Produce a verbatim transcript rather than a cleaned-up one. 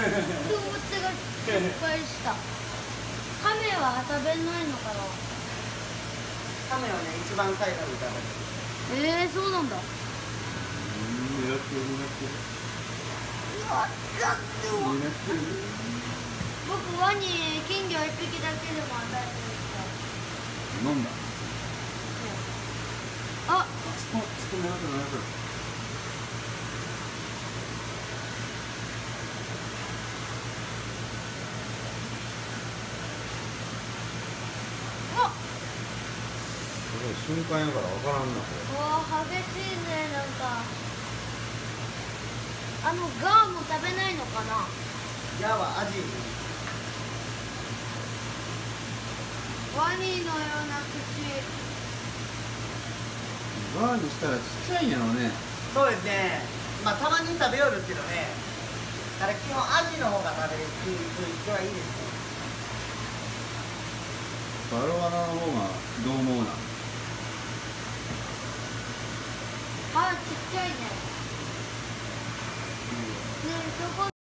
手が失敗した。カメは食べないのかな。 カメはね、一番最後に食べる。 えー、そうなんだ。 うん、狙ってる狙ってる。 やったってわ。僕ワニ金魚一匹だけでも与えてるから。 飲んだ。 あ、 スポスポ狙ってる狙ってる。瞬間やから分からんな、これ。 わあ、激しいね、なんか。あのガーも食べないのかな。 ガーはアジ。 ワニのような口。 ガーにしたらちっちゃいんやろね。 そうですね。まあたまに食べよるんですけどね。あれ基本アジの方が食べる人はいいですね。 バロワナの方がどう思うな。 あ、ちっちゃいね。ねえ、そこ